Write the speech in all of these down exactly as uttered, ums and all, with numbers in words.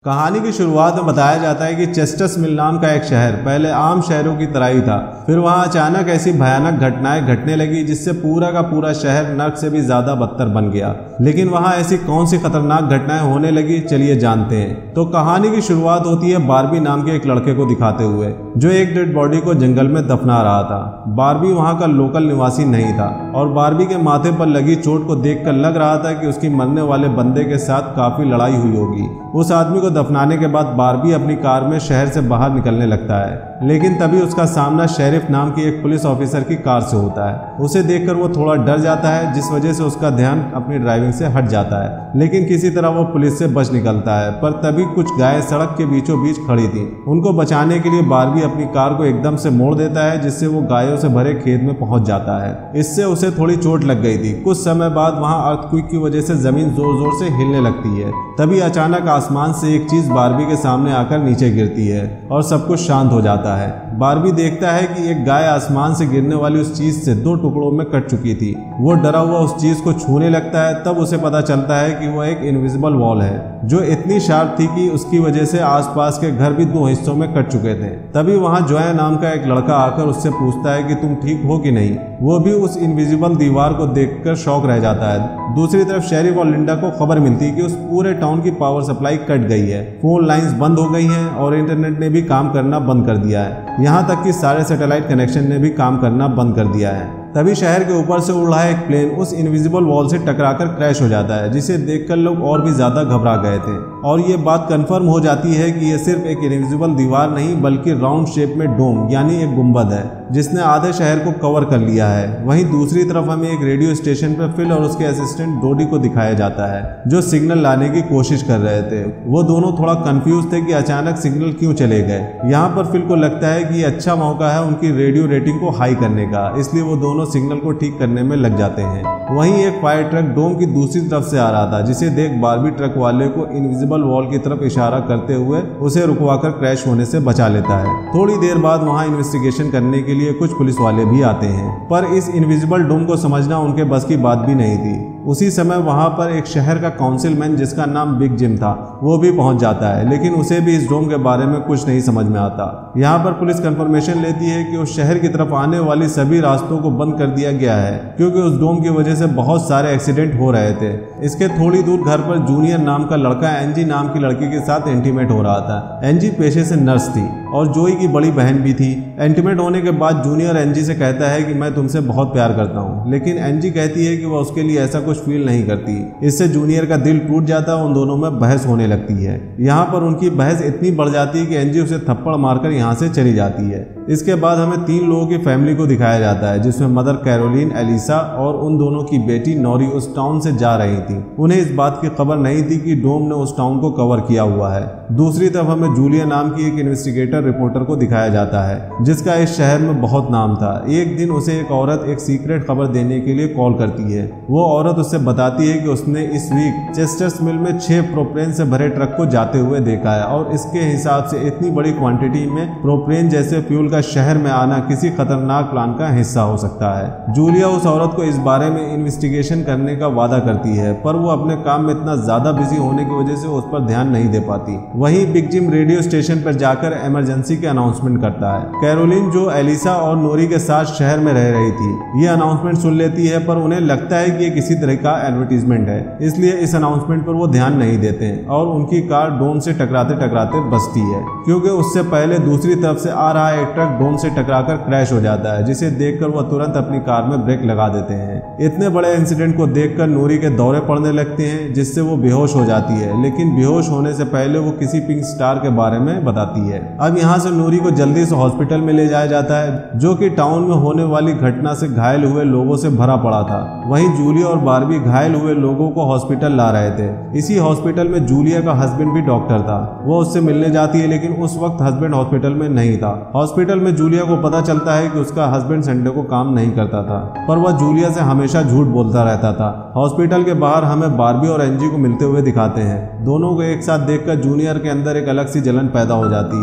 कहानी की शुरुआत में बताया जाता है कि चेस्टर्स मिल नाम का एक शहर पहले आम शहरों की तरह ही था। फिर वहां अचानक ऐसी भयानक घटनाएं घटने लगी जिससे पूरा का पूरा शहर नर्क से भी ज्यादा बदतर बन गया। लेकिन वहां ऐसी कौन सी खतरनाक घटनाएं होने लगी, चलिए जानते हैं। तो कहानी की शुरुआत होती है बारबी नाम के एक लड़के को दिखाते हुए जो एक डेड बॉडी को जंगल में दफना रहा था। बारबी वहां का लोकल निवासी नहीं था और बारबी के माथे पर लगी चोट को देखकर लग रहा था कि उसकी मरने वाले बंदे के साथ काफी लड़ाई हुई होगी। उस आदमी को दफनाने के बाद बारबी अपनी कार में शहर से बाहर निकलने लगता है, लेकिन तभी उसका सामना शेरिफ नाम की एक पुलिस ऑफिसर की कार से होता है। उसे देखकर वो थोड़ा डर जाता है, जिस वजह से उसका ध्यान अपनी ड्राइविंग से हट जाता है। लेकिन किसी तरह वो पुलिस से बच निकलता है। पर तभी कुछ गायें सड़क के बीचों बीच खड़ी थी। उनको बचाने के लिए बारबी अपनी कार को एकदम से मोड़ देता है, जिससे वो गायों से भरे खेत में पहुंच जाता है। इससे उसे थोड़ी चोट लग गई थी। कुछ समय बाद वहां अर्थक्वेक की वजह से जमीन जोर जोर से हिलने लगती है। तभी अचानक आसमान से एक चीज बारबी के सामने आकर नीचे गिरती है और सब कुछ शांत हो जाता है। बारबी देखता है कि एक गाय आसमान से गिरने वाली उस चीज से दो टुकड़ों में कट चुकी थी। वो डरा हुआ उस चीज को छूने लगता है। तब उसे पता चलता है कि वो एक इनविजिबल वॉल है जो इतनी शार्प थी कि उसकी वजह से आसपास के घर भी दो हिस्सों में कट चुके थे। तभी वहां जोया नाम का एक लड़का आकर उससे पूछता है कि तुम ठीक हो कि नहीं। वो भी उस इनविजिबल दीवार को देखकर शॉक रह जाता है। दूसरी तरफ शेरिफ और लिंडा को खबर मिलती है कि उस पूरे टाउन की पावर सप्लाई कट गई है, फोन लाइंस बंद हो गई हैं और इंटरनेट ने भी काम करना बंद कर दिया है। यहाँ तक कि सारे सैटेलाइट कनेक्शन ने भी काम करना बंद कर दिया है। तभी शहर के ऊपर से उड़ रहा एक प्लेन उस इनविजिबल वॉल से टकराकर क्रैश हो जाता है, जिसे देखकर लोग और भी ज्यादा घबरा गए थे। और ये बात कंफर्म हो जाती है कि ये सिर्फ एक इनविजिबल दीवार नहीं बल्कि राउंड शेप में डोम यानी एक गुंबद है जिसने आधे शहर को कवर कर लिया है। वहीं दूसरी तरफ हमें एक रेडियो स्टेशन पर फिल और उसके असिस्टेंट डोडी को दिखाया जाता है जो सिग्नल लाने की कोशिश कर रहे थे। वो दोनों थोड़ा कंफ्यूज थे कि अचानक सिग्नल क्यों चले गए। यहाँ पर फिल को लगता है कि ये अच्छा मौका है उनकी रेडियो रेटिंग को हाई करने का, इसलिए वो दोनों सिग्नल को ठीक करने में लग जाते हैं। वहीं एक फायर ट्रक डोम की दूसरी तरफ से आ रहा था, जिसे देख बारबी ट्रक वाले को इनविजिबल वॉल की तरफ इशारा करते हुए उसे रुकवाकर क्रैश होने से बचा लेता है। थोड़ी देर बाद वहां इन्वेस्टिगेशन करने के लिए कुछ पुलिस वाले भी आते हैं, पर इस इनविजिबल डोम को समझना उनके बस की बात भी नहीं थी। उसी समय वहां पर एक शहर का काउंसिलमैन जिसका नाम बिग जिम था वो भी पहुंच जाता है, लेकिन उसे भी इस डोम के बारे में कुछ नहीं समझ में आता। यहाँ पर पुलिस कंफर्मेशन लेती है कि उस शहर की तरफ आने वाली सभी रास्तों को बंद कर दिया गया है क्योंकि उस डोम की वजह से बहुत सारे एक्सीडेंट हो रहे थे। इसके थोड़ी दूर घर पर जूनियर नाम का लड़का एंजी नाम की लड़की के साथ इंटीमेट हो रहा था। एंजी पेशे से नर्स थी और जोई की बड़ी बहन भी थी। इंटीमेट होने के बाद जूनियर एंजी से कहता है कि मैं तुमसे बहुत प्यार करता हूँ, लेकिन एंजी कहती है कि वह उसके लिए ऐसा कुछ फील नहीं करती। इससे जूनियर का दिल टूट जाता है। उन दोनों में बहस होने लगती है। यहाँ पर उनकी बहस इतनी बढ़ जाती है कि एंजी उसे थप्पड़ मारकर यहाँ से चली जाती है। इसके बाद हमें तीन लोगों की फैमिली को दिखाया जाता है, जिसमें मदर कैरोलिन, एलिसा और उन दोनों की बेटी नोरी उस टाउन से जा रही थी। उन्हें इस बात की खबर नहीं थी कि डोम ने उस टाउन को कवर किया हुआ है। दूसरी तरफ हमें जूलिया नाम की एक इन्वेस्टिगेटर रिपोर्टर को दिखाया जाता है जिसका इस शहर में बहुत नाम था। एक दिन उसे एक औरत एक सीक्रेट खबर देने के लिए कॉल करती है। वो औरत उससे बताती है कि उसने इस वीक चेस्टर्स मिल में छह प्रोपेन से भरे ट्रक को जाते हुए देखा है और इसके हिसाब से इतनी बड़ी क्वांटिटी में प्रोपेन जैसे फ्यूल का शहर में आना किसी खतरनाक प्लान का हिस्सा हो सकता है। जूलिया उस औरत को इस बारे में इन्वेस्टिगेशन करने का वादा करती है, पर वो अपने काम में इतना ज्यादा बिजी होने की वजह से उस पर ध्यान नहीं दे पाती। वहीं बिग जिम रेडियो स्टेशन पर जाकर इमरजेंसी के अनाउंसमेंट करता है। कैरोलिन जो एलिसा और नोरी के साथ शहर में रह रही थी ये अनाउंसमेंट सुन लेती है, पर उन्हें लगता है कि ये किसी तरह का एडवर्टीजमेंट है, इसलिए इस अनाउंसमेंट पर वो ध्यान नहीं देते और उनकी कार डोम से टकराते टकराते बचती है क्योंकि उससे पहले दूसरी तरफ से आ रहा एक ट्रक डोम से टकराकर क्रैश हो जाता है, जिसे देखकर वह तुरंत अपनी कार में ब्रेक लगा देते हैं। इतने बड़े इंसिडेंट को देखकर नूरी के दौरे पड़ने लगते हैं, जिससे वो बेहोश हो जाती है। लेकिन बेहोश होने से पहले वो किसी पिंक स्टार के बारे में बताती है। अब यहाँ से नूरी को जल्दी से हॉस्पिटल में ले जाया जाता है, जो कि टाउन में होने वाली घटना से घायल हुए लोगों से भरा पड़ा था। वहीं जूलिया और बारबी घायल हुए लोगों को हॉस्पिटल ला रहे थे। इसी हॉस्पिटल में जूलिया का हस्बैंड भी डॉक्टर था। वो उससे मिलने जाती है, लेकिन उस वक्त हस्बैंड हॉस्पिटल में नहीं था। हॉस्पिटल में जूलिया को पता चलता है कि उसका हस्बैंड संडे को काम नहीं करता था, पर वह जूलिया से हमेशा झूठ बोलता रहता था। हॉस्पिटल के बाहर हमें बारबी और एंजी को मिलते हुए दिखाते हैं। दोनों को एक साथ देखकर जूनियर के अंदर एक अलग सी जलन पैदा हो जाती है।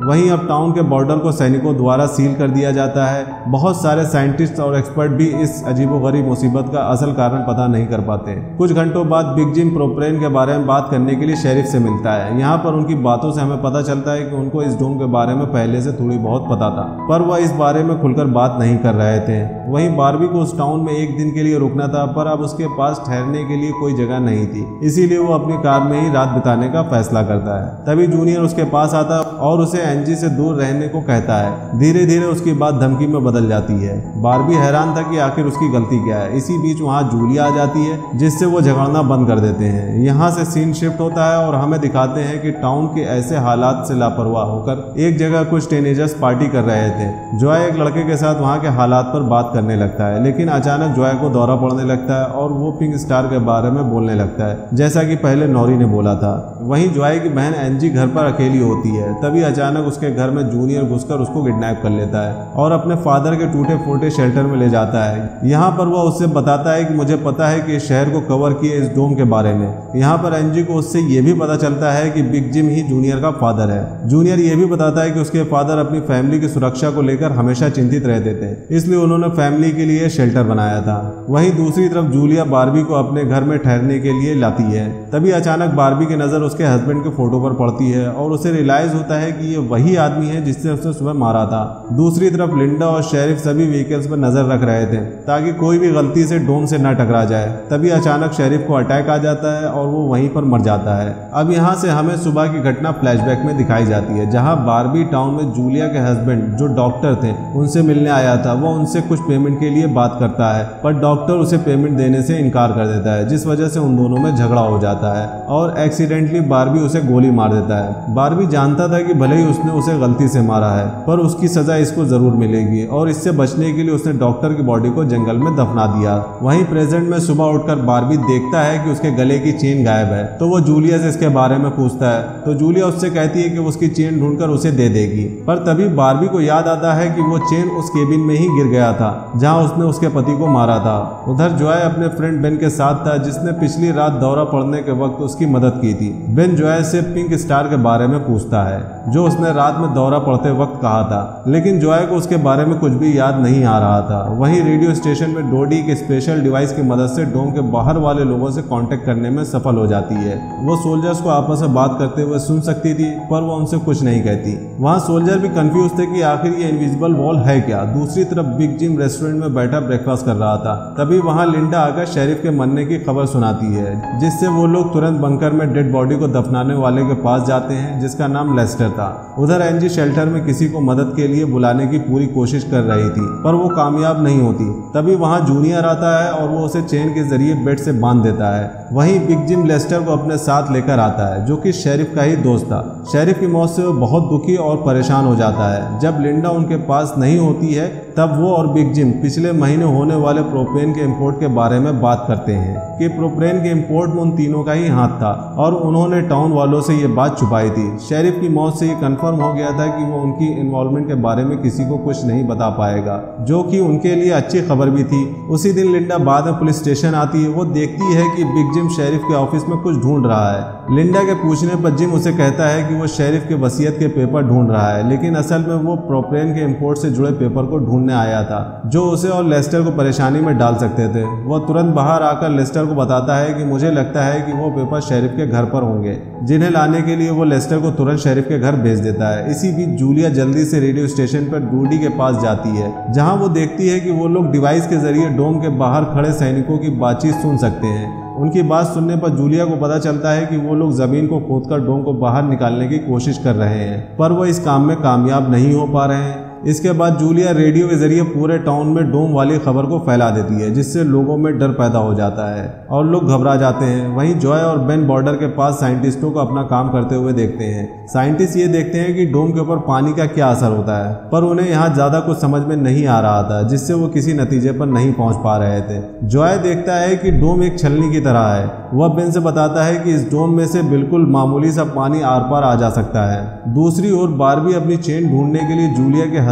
वहीं अब टाउन के बॉर्डर को सैनिकों द्वारा सील कर दिया जाता है। बहुत सारे साइंटिस्ट और एक्सपर्ट भी इस अजीबोगरीब मुसीबत का असल कारण पता नहीं कर पाते। कुछ घंटों बाद बिग जिम प्रोपेन के बारे में बात करने के लिए शेरिफ से मिलता है। यहाँ पर उनकी बातों से हमें पता चलता है कि उनको इस डोम के बारे में पहले से थोड़ी बहुत पता था, पर वह इस बारे में खुलकर बात नहीं कर रहे थे। वहीं बारबी को उस टाउन में एक दिन के लिए रुकना था, पर अब उसके पास ठहरने के लिए कोई जगह नहीं थी, इसीलिए वो अपनी कार में ही रात बिताने का फैसला करता है। तभी जूनियर उसके पास आता और उसे एंजी से दूर रहने को कहता है। धीरे धीरे उसकी बात धमकी में बदल जाती है। बारबी हैरान था कि आखिर उसकी गलती क्या है। इसी बीच वहाँ जूलिया आ जाती है, जिससे वो झगड़ना बंद कर देते हैं। यहाँ से सीन शिफ्ट होता है और हमें दिखाते हैं कि टाउन के ऐसे हालात से लापरवाह होकर एक जगह कुछ टीनेजर्स पार्टी कर रहे थे। जॉय एक लड़के के साथ वहाँ के हालात पर बात करने लगता है, लेकिन अचानक जॉय को दौरा पड़ने लगता है और वो पिंक स्टार के बारे में बोलने लगता है, जैसा कि पहले नौरी ने बोला था। वहीं जॉय की बहन एंजी घर पर अकेली होती है। तभी अचानक उसके घर में जूनियर घुसकर उसको किडनैप कर लेता है और अपने फादर के टूटे फूटे शेल्टर में ले जाता है। यहाँ पर वह उससे बताता है कि मुझे पता है कि इस शहर को कवर किए इस डोम के बारे में। यहाँ पर एंजी को उससे ये भी पता चलता है कि बिग जिम ही जूनियर का फादर है। जूनियर ये भी बताता है कि उसके फादर अपनी फैमिली की सुरक्षा को लेकर हमेशा चिंतित रहते थे, इसलिए उन्होंने फैमिली के लिए शेल्टर बनाया था। वहीं दूसरी तरफ जूलिया बारबी को अपने घर में ठहरने के लिए लाती है। तभी अचानक बारबी की नजर उसके हस्बैंड के फोटो पर पड़ती है और उसे रियलाइज होता है कि ये वही आदमी है जिससे उसने सुबह मारा था। दूसरी तरफ लिंडा और शेरिफ सभी व्हीकल्स पर नजर रख रहे थे ताकि कोई भी गलती से डोम से न टकरा जाए। तभी अचानक शेरिफ को अटैक आ जाता है और वो वहीं पर मर जाता है। अब यहाँ से हमें सुबह की घटना फ्लैशबैक में दिखाई जाती है, जहाँ बारबी टाउन में जूलिया के हस्बैंड जो डॉक्टर थे उनसे मिलने आया था। वो उनसे कुछ पेमेंट के लिए बात करता है, पर डॉक्टर उसे पेमेंट देने से इनकार कर देता है, जिस वजह से उन दोनों में झगड़ा हो जाता है और एक्सीडेंटली बारबी उसे गोली मार देता है। बारबी जानता था कि भले ही उसने उसे गलती से मारा है, पर उसकी सजा इसको जरूर मिलेगी और इससे बचने के लिए उसने डॉक्टर की बॉडी को जंगल में दफना दिया। वहीं प्रेजेंट में सुबह उठकर बारबी देखता है कि उसके गले की चेन गायब है, तो वो जूलिया से इसके बारे में पूछता है, तो जूलिया उससे कहती है कि उसकी चेन ढूंढकर उसे दे देगी। पर तभी बारबी को याद आता है कि वो चेन उस केबिन में ही गिर गया था जहां उसने उसके पति को मारा था। उधर जॉय अपने फ्रेंड बेन के साथ था, जिसने पिछली रात दौरा पड़ने के वक्त उसकी मदद की थी। बेन जॉय से पिंक स्टार के बारे में पूछता है, जो उसने रात में दौरा पड़ते वक्त कहा था, लेकिन जॉय को उसके बारे में कुछ भी याद नहीं आ रहा था। वहीं रेडियो स्टेशन में डोडी के स्पेशल डिवाइस की मदद से डोम के बाहर वाले लोगों से कांटेक्ट करने में सफल हो जाती है। वो सोल्जर्स को आपस में बात करते हुए सुन सकती थी, पर वो उनसे कुछ नहीं कहती। वहाँ सोल्जर भी कंफ्यूज थे कि आखिर ये इनविजिबल वॉल है क्या। दूसरी तरफ बिग जिम रेस्टोरेंट में बैठा ब्रेकफास्ट कर रहा था। तभी वहाँ लिंडा आकर शेरिफ के मरने की खबर सुनाती है, जिससे वो लोग तुरंत बंकर में डेड बॉडी को दफनाने वाले के पास जाते हैं, जिसका नाम लेस्टर था। उधर एंजी शेल्टर में किसी को मदद के लिए बुलाने की पूरी कोशिश कर रही थी, पर वो कामयाब नहीं होती। तभी वहाँ जूनियर आता है और वो उसे चेन के जरिए बेड से बांध देता है। वहीं बिग जिम लेस्टर को अपने साथ लेकर आता है, जो कि शेरिफ का ही दोस्त था। शेरिफ की मौत से वो बहुत दुखी और परेशान हो जाता है। जब लिंडा उनके पास नहीं होती है, तब वो और बिग जिम पिछले महीने होने वाले प्रोपेन के इंपोर्ट के बारे में बात करते हैं कि प्रोपेन के इंपोर्ट में उन तीनों का ही हाथ था और उन्होंने टाउन वालों से ये बात छुपाई थी। शेरिफ की मौत से ये कंफर्म हो गया था कि वो उनकी इन्वॉल्वमेंट के बारे में किसी को कुछ नहीं बता पाएगा, जो कि उनके लिए अच्छी खबर भी थी। उसी दिन लिंडा बाद में पुलिस स्टेशन आती है। वो देखती है कि बिग जिम शेरिफ के ऑफिस में कुछ ढूंढ रहा है। लिंडा के पूछने पर जिम उसे कहता है कि वो शेरिफ के वसीयत के पेपर ढूंढ रहा है, लेकिन असल में वो प्रोपेन के इंपोर्ट से जुड़े पेपर को ढूंढने आया था, जो उसे और लेस्टर को परेशानी में डाल सकते थे। वह तुरंत बाहर आकर लेस्टर को बताता है कि मुझे लगता है कि वो पेपर शेरिफ के घर पर होंगे, जिन्हें लाने के लिए वो लेस्टर को तुरंत शेरिफ के घर भेज देता है। इसी बीच जूलिया जल्दी से रेडियो स्टेशन पर डूडी के पास जाती है, जहां वो देखती है कि वो लोग डिवाइस के जरिए डोम के बाहर खड़े सैनिकों की बातचीत सुन सकते हैं। उनकी बात सुनने पर जूलिया को पता चलता है कि वो लोग जमीन को खोदकर डोम को बाहर निकालने की कोशिश कर रहे हैं, पर वो इस काम में कामयाब नहीं हो पा रहे हैं। इसके बाद जूलिया रेडियो के जरिए पूरे टाउन में डोम वाली खबर को फैला देती है, जिससे लोगों में डर पैदा हो जाता है और लोग घबरा जाते हैं। वहीं जॉय और बेन बॉर्डर के पास साइंटिस्टों को अपना काम करते हुए देखते हैं। साइंटिस्ट ये देखते हैं कि डोम के ऊपर पानी का क्या असर होता है, पर उन्हें यहाँ ज्यादा कुछ समझ में नहीं आ रहा था, जिससे वो किसी नतीजे पर नहीं पहुंच पा रहे थे। जॉय देखता है कि डोम एक छलनी की तरह है। वह बेन से बताता है कि इस डोम में से बिल्कुल मामूली सा पानी आर पार आ जा सकता है। दूसरी ओर बारबी अपनी चेन ढूंढने के लिए जूलिया के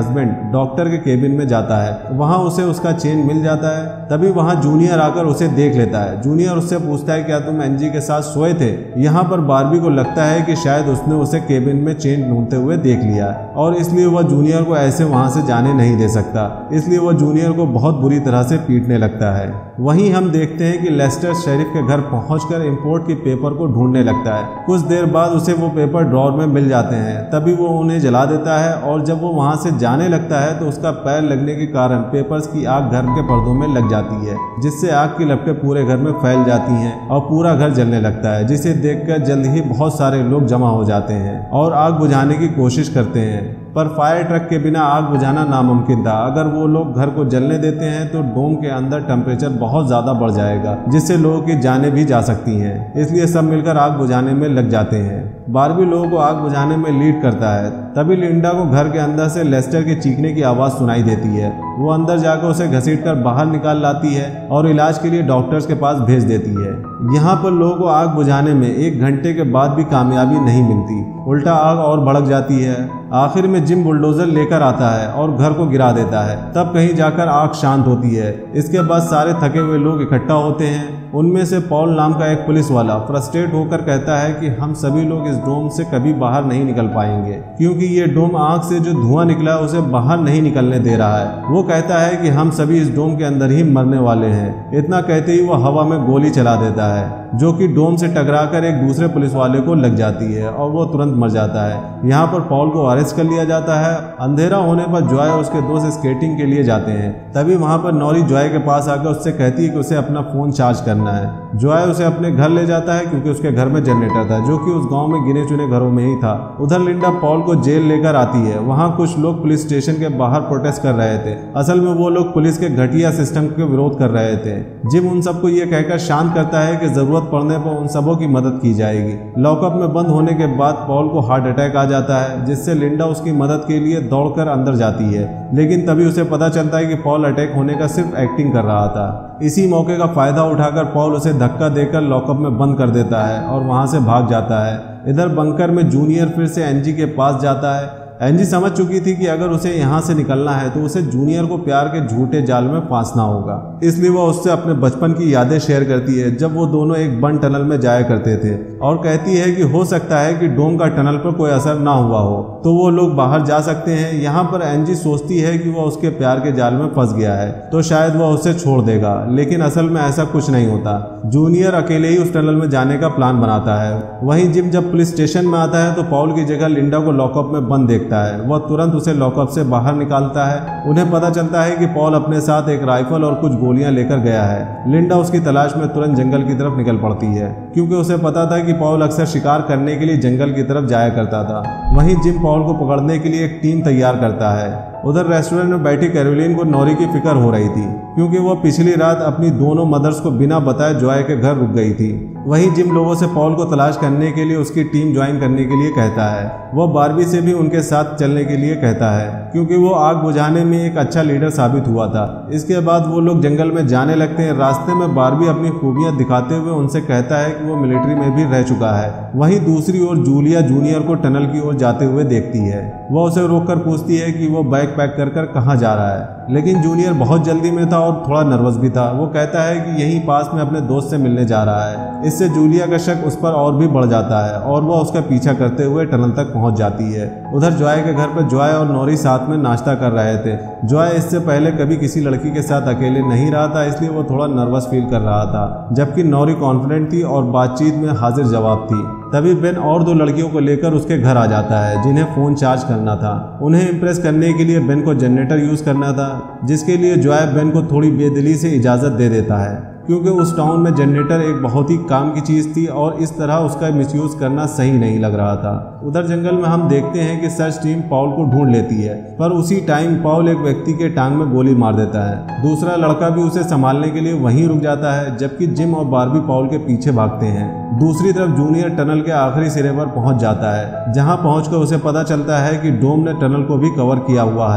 हस्बैंड डॉक्टर के केबिन में जाता है। वहां उसे उसका चेन मिल जाता है। तभी वहां जूनियर आकर उसे देख लेता है। जूनियर उससे पूछता है क्या तुम एंजी के साथ सोए थे। यहाँ पर बार्बी को लगता है कि शायद उसने उसे केबिन में चेन ढूंढते हुए देख लिया और इसलिए वह जूनियर को ऐसे वहां से जाने नहीं दे सकता। इसलिए वह जूनियर को बहुत बुरी तरह से पीटने लगता है। वहीं हम देखते हैं कि लेस्टर शेरिफ के घर पहुंचकर इंपोर्ट के पेपर को ढूंढने लगता है। कुछ देर बाद उसे वो पेपर ड्रॉर में मिल जाते हैं। तभी वो उन्हें जला देता है और जब वो वहां से जाने लगता है तो उसका पैर लगने के कारण पेपर्स की आग घर के पर्दों में लग जाती है, जिससे आग की लपटें पूरे घर में फैल जाती हैं और पूरा घर जलने लगता है, जिसे देखकर जल्द ही बहुत सारे लोग जमा हो जाते हैं और आग बुझाने की कोशिश करते हैं। पर फायर ट्रक के बिना आग बुझाना नामुमकिन था। अगर वो लोग घर को जलने देते हैं तो डोम के अंदर टेम्परेचर बहुत ज्यादा बढ़ जाएगा, जिससे लोगों की जानें भी जा सकती हैं। इसलिए सब मिलकर आग बुझाने में लग जाते हैं। बार्बी लोगों को आग बुझाने में लीड करता है। तभी लिंडा को घर के अंदर से लेस्टर के चीखने की आवाज सुनाई देती है। वो अंदर जाकर उसे घसीटकर बाहर निकाल लाती है और इलाज के लिए डॉक्टर्स के पास भेज देती है। यहाँ पर लोगों को आग बुझाने में एक घंटे के बाद भी कामयाबी नहीं मिलती, उल्टा आग और भड़क जाती है। आखिर में जिम बुलडोजर लेकर आता है और घर को गिरा देता है। तब कहीं जाकर आग शांत होती है। इसके बाद सारे थके हुए लोग इकट्ठा होते हैं। उनमें से पॉल नाम का एक पुलिस वाला फ्रस्ट्रेट होकर कहता है कि हम सभी लोग इस डोम से कभी बाहर नहीं निकल पाएंगे, क्योंकि ये डोम आग से जो धुआं निकला है उसे बाहर नहीं निकलने दे रहा है। वो कहता है कि हम सभी इस डोम के अंदर ही मरने वाले हैं। इतना कहते ही वो हवा में गोली चला देता है, जो कि डोम से टकराकर एक दूसरे पुलिस वाले को लग जाती है और वो तुरंत मर जाता है। यहाँ पर पॉल को अरेस्ट कर लिया जाता है। अंधेरा होने पर जॉय और उसके दोस्त स्केटिंग के लिए जाते हैं। तभी वहां पर नॉरी जॉय के पास आकर उससे कहती है कि उसे अपना फोन चार्ज करना है। जॉय उसे अपने घर ले जाता है क्योंकि उसके घर में जनरेटर था, जो कि उस गांव में गिने चुने घरों में ही था। उधर लिंडा पॉल को जेल लेकर आती है। वहां कुछ लोग पुलिस स्टेशन के बाहर प्रोटेस्ट कर रहे थे। असल में वो लोग पुलिस के घटिया सिस्टम के विरोध कर रहे थे। जिम उन सबको ये कहकर शांत करता है कि जरूरत पड़ने पर उन सबों की मदद की जाएगी। लॉकअप में बंद होने के बाद पॉल को हार्ट अटैक आ जाता है, जिससे लिंडा उसकी मदद के लिए दौड़कर अंदर जाती है। लेकिन तभी उसे पता चलता है कि पॉल अटैक होने का सिर्फ एक्टिंग कर रहा था। इसी मौके का फायदा उठाकर पॉल उसे धक्का देकर लॉकअप में बंद कर देता है और वहां से भाग जाता है। इधर बंकर में जूनियर फिर से एंजी के पास जाता है। एंजी समझ चुकी थी कि अगर उसे यहाँ से निकलना है तो उसे जूनियर को प्यार के झूठे जाल में फांसना होगा। इसलिए वह उससे अपने बचपन की यादें शेयर करती है, जब वो दोनों एक बंद टनल में जाया करते थे, और कहती है कि हो सकता है कि डोम का टनल पर कोई असर ना हुआ हो तो वो लोग बाहर जा सकते हैं। यहाँ पर एंजी सोचती है कि वह उसके प्यार के जाल में फंस गया है तो शायद वह उसे छोड़ देगा, लेकिन असल में ऐसा कुछ नहीं होता। जूनियर अकेले ही उस टनल में जाने का प्लान बनाता है। वहीं जिम जब पुलिस स्टेशन में आता है तो पॉल की जगह लिंडा को लॉकअप में बंद देखता है। वह तुरंत उसे लॉकअप से बाहर निकालता है। उन्हें पता चलता है कि पॉल अपने साथ एक राइफल और कुछ गोलियां लेकर गया है। लिंडा उसकी तलाश में तुरंत जंगल की तरफ निकल पड़ती है, क्योंकि उसे पता था कि पॉल अक्सर शिकार करने के लिए जंगल की तरफ जाया करता था। वहीं जिम पॉल को पकड़ने के लिए एक टीम तैयार करता है। उधर रेस्टोरेंट में बैठी कैरोलिन को नॉरी की फिक्र हो रही थी, क्योंकि वह पिछली रात अपनी दोनों मदर्स को बिना बताए जॉय के घर रुक गई थी। वहीं जिम लोगों से पॉल को तलाश करने के लिए उसकी टीम ज्वाइन करने के लिए कहता है। वह बार्बी से भी उनके साथ चलने के लिए कहता है, क्योंकि वो आग बुझाने में एक अच्छा लीडर साबित हुआ था। इसके बाद वो लोग जंगल में जाने लगते हैं। रास्ते में बार्बी अपनी खूबियां दिखाते हुए उनसे कहता है कि वो मिलिट्री में भी रह चुका है। वहीं दूसरी ओर जूलिया जूनियर को टनल की ओर जाते हुए देखती है। वह उसे रोककर पूछती है कि वो बैग पैक कर कर कहाँ जा रहा है, लेकिन जूनियर बहुत जल्दी में था और थोड़ा नर्वस भी था। वो कहता है कि यहीं पास में अपने दोस्त से मिलने जा रहा है। इससे जूलिया का शक उस पर और भी बढ़ जाता है और वह उसका पीछा करते हुए टनल तक पहुंच जाती है। उधर जॉय के घर पर जॉय और नॉरी साथ में नाश्ता कर रहे थे। जॉय इससे पहले कभी किसी लड़की के साथ अकेले नहीं रहा था, इसलिए वो थोड़ा नर्वस फील कर रहा था, जबकि नॉरी कॉन्फिडेंट थी और बातचीत में हाजिर जवाब थी। तभी बेन और दो लड़कियों को लेकर उसके घर आ जाता है, जिन्हें फोन चार्ज करना था। उन्हें इम्प्रेस करने के लिए बेन को जनरेटर यूज करना था, जिसके लिए जॉय बेन को थोड़ी बेदिली से इजाजत दे देता है, क्योंकि उस टाउन में जनरेटर एक बहुत ही काम की चीज थी और इस तरह उसका मिसयूज करना सही नहीं लग रहा था। उधर जंगल में हम देखते हैं कि सर्च टीम पॉल को ढूंढ लेती है, पर उसी टाइम पॉल एक व्यक्ति के टांग में गोली मार देता है। दूसरा लड़का भी उसे संभालने के लिए वहीं रुक जाता है, जबकि जिम और बार्बी पॉल के पीछे भागते हैं। दूसरी तरफ जूनियर टनल के आखिरी सिरे पर पहुंच जाता है, जहां पहुंचकर उसे पता चलता है कि डोम ने टनल को भी कवर किया हुआ है।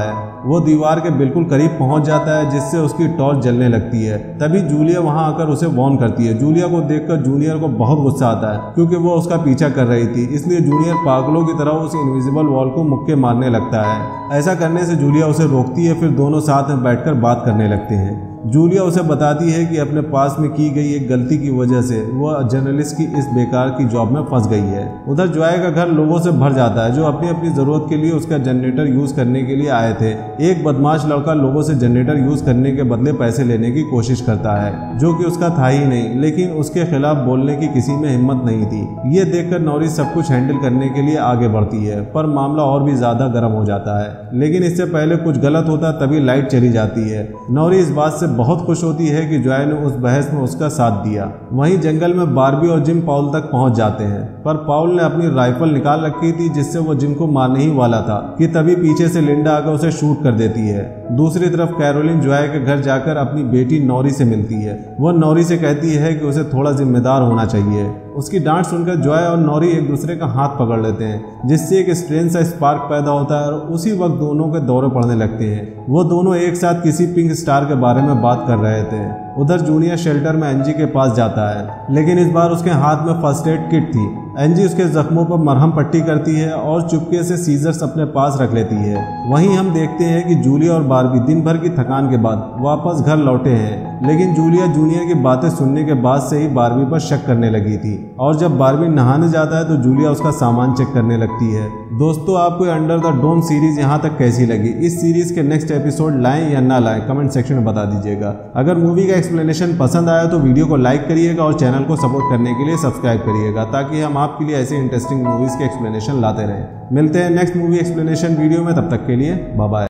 वो दीवार के बिल्कुल करीब पहुंच जाता है जिससे उसकी टॉर्च जलने लगती है। तभी जूलिया वहां आकर उसे वार्न करती है। जूलिया को देखकर जूनियर को बहुत गुस्सा आता है क्योंकि वो उसका पीछा कर रही थी, इसलिए जूनियर पागलों की तरह उस इनविजिबल वॉल को मुक्के मारने लगता है। ऐसा करने से जूलिया उसे रोकती है, फिर दोनों साथ में बैठकर बात करने लगते हैं। जूलिया उसे बताती है कि अपने पास में की गई एक गलती की वजह से वह जर्नलिस्ट की इस बेकार की जॉब में फंस गई है। उधर जॉय का घर लोगों से भर जाता है जो अपनी अपनी जरूरत के लिए उसका जनरेटर यूज करने के लिए आए थे। एक बदमाश लड़का लोगों से जनरेटर यूज करने के बदले पैसे लेने की कोशिश करता है जो कि उसका था ही नहीं, लेकिन उसके खिलाफ बोलने की किसी में हिम्मत नहीं थी। ये देखकर नॉरिस सब कुछ हैंडल करने के लिए आगे बढ़ती है, पर मामला और भी ज्यादा गर्म हो जाता है। लेकिन इससे पहले कुछ गलत होता तभी लाइट चली जाती है। नॉरिस इस बात से बहुत खुश होती है कि जॉय ने उस बहस में उसका साथ दिया। वहीं जंगल में बार्बी और जिम पाउल तक पहुंच जाते हैं, पर पाउल ने अपनी राइफल निकाल रखी थी जिससे वो जिम को मारने ही वाला था कि तभी पीछे से लिंडा आकर उसे शूट कर देती है। दूसरी तरफ कैरोलिन जॉय के घर जाकर अपनी बेटी नॉरी से मिलती है। वह नॉरी से कहती है कि उसे थोड़ा जिम्मेदार होना चाहिए। उसकी डांट सुनकर जॉय और नॉरी एक दूसरे का हाथ पकड़ लेते हैं जिससे एक स्ट्रेंज सा स्पार्क पैदा होता है और उसी वक्त दोनों के दौरे पड़ने लगते हैं। वो दोनों एक साथ किसी पिंक स्टार के बारे में बात कर रहे थे। उधर जूनियर शेल्टर में एंजी के पास जाता है, लेकिन इस बार उसके हाथ में फर्स्ट एड किट थी। एंजी उसके जख्मों पर मरहम पट्टी करती है और चुपके से सीजर्स अपने पास रख लेती है। वहीं हम देखते हैं कि जूलिया और बार्बी दिन भर की थकान के बाद वापस घर लौटे हैं, लेकिन जूलिया जूनियर की बातें सुनने के बाद से ही बार्बी पर शक करने लगी थी और जब बार्बी नहाने जाता है तो जूलिया उसका सामान चेक करने लगती है। दोस्तों, आपको अंडर द डोम सीरीज यहाँ तक कैसी लगी? इस सीरीज के नेक्स्ट एपिसोड लाएं या ना लाएं कमेंट सेक्शन में बता दीजिएगा। अगर मूवी का एक्सप्लेनेशन पसंद आया तो वीडियो को लाइक करिएगा और चैनल को सपोर्ट करने के लिए सब्सक्राइब करिएगा ताकि हम आपके लिए ऐसे इंटरेस्टिंग मूवीज के एक्सप्लेनेशन लाते रहें। मिलते हैं नेक्स्ट मूवी एक्सप्लेनेशन वीडियो में, तब तक के लिए बाय बाय।